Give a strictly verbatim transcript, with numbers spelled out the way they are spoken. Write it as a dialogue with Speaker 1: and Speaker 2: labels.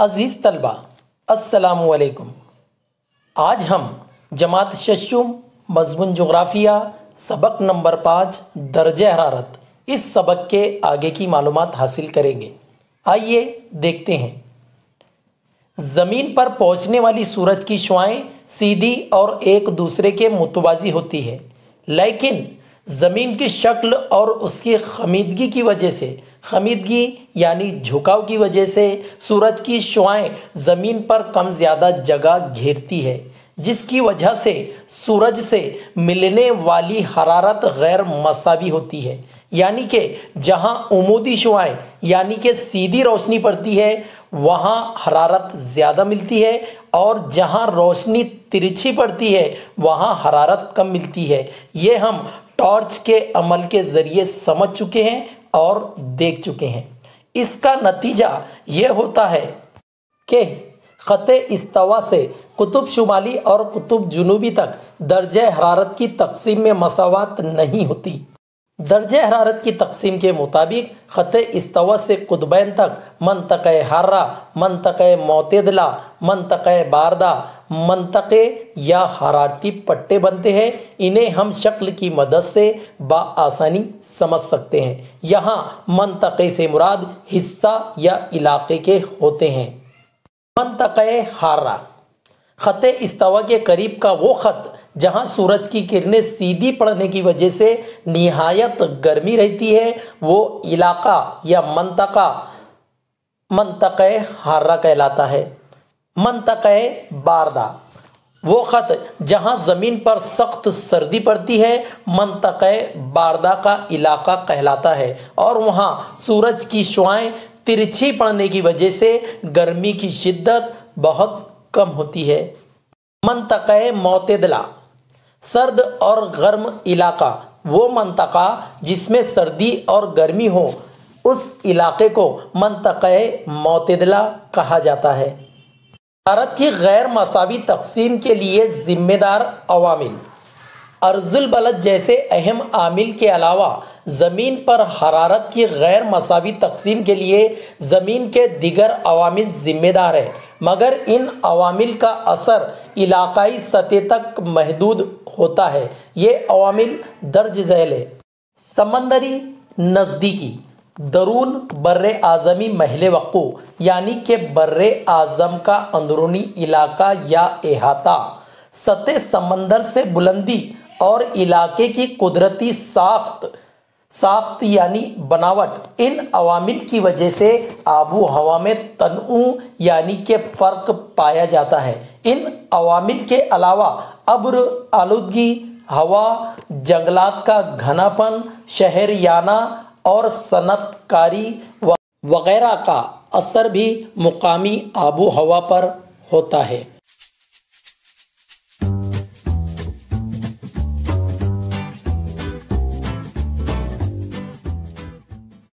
Speaker 1: عزیز طلبہ السلام علیکم۔ آج ہم جماعت ششم مضمون جغرافیہ سبق نمبر پانچ درجہ حرارت اس سبق کے آگے کی معلومات حاصل کریں گے۔ آئیے دیکھتے ہیں۔ زمین پر پہنچنے والی سورج کی شعاعیں سیدھی اور ایک دوسرے کے متوازی ہوتی ہے، لیکن زمین کی شکل اور اس کی خمیدگی کی وجہ سے خمیدگی یعنی جھکاؤ کی وجہ سے سورج کی شعاعیں زمین پر کم زیادہ جگہ گھیرتی ہے، جس کی وجہ سے سورج سے ملنے والی حرارت غیر مساوی ہوتی ہے، یعنی کہ جہاں عمودی شعاعیں یعنی کہ سیدھی روشنی پڑتی ہے وہاں حرارت زیادہ ملتی ہے، اور جہاں روشنی ترچھی پڑتی ہے وہاں حرارت کم ملتی ہے۔ یہ ہم ٹارچ کے عمل کے ذریعے سمجھ چکے ہیں اور دیکھ چکے ہیں۔ اس کا نتیجہ یہ ہوتا ہے کہ خط استوا سے قطب شمالی اور قطب جنوبی تک درجہ حرارت کی تقسیم میں مساوات نہیں ہوتی۔ درجہ حرارت کی تقسیم کے مطابق خط استوا سے قطبین تک منطقہ حارہ، منطقہ معتدلہ، منطقہ باردہ منطقے یا حرارتی پٹے بنتے ہیں۔ انہیں ہم شکل کی مدد سے بآسانی سمجھ سکتے ہیں۔ یہاں منطقے سے مراد حصہ یا علاقے کے ہوتے ہیں۔ منطقہ حارہ خط استوا کے قریب کا وہ خط جہاں سورج کی کرنیں سیدھی پڑنے کی وجہ سے نہایت گرمی رہتی ہے وہ علاقہ یا منطقہ منطقہ حارہ کہلاتا ہے۔ منطقہ باردہ وہ خط جہاں زمین پر سخت سردی پڑتی ہے منطقہ باردہ کا علاقہ کہلاتا ہے، اور وہاں سورج کی شعاعیں ترچھی پڑنے کی وجہ سے گرمی کی شدت بہت کم ہوتی ہے۔ منطقہ معتدلہ سرد اور گرم علاقہ وہ منطقہ جس میں سردی اور گرمی ہو اس علاقے کو منطقہ معتدلہ کہا جاتا ہے۔ حرارت کی غیر مساوی تقسیم کے لیے ذمہ دار عوامل۔ عرض البلد جیسے اہم عامل کے علاوہ زمین پر حرارت کی غیر مساوی تقسیم کے لیے زمین کے دیگر عوامل ذمہ دار ہیں، مگر ان عوامل کا اثر علاقائی سطح تک محدود ہوتا ہے۔ یہ عوامل درج ذیل ہیں: سمندری نزدیکی، درون بر اعظمی محل وقوع یعنی کہ بر اعظم کا اندرونی علاقہ یا احاطہ، سطح سمندر سے بلندی اور علاقے کی قدرتی ساخت ساخت یعنی بناوٹ۔ ان عوامل کی وجہ سے آب و ہوا میں تنوع یعنی کہ فرق پایا جاتا ہے۔ ان عوامل کے علاوہ ابر آلودگی، ہوا، جنگلات کا گھنا پن، شہریانہ اور صنعت کاری وغیرہ کا اثر بھی مقامی آب و ہوا پر ہوتا ہے۔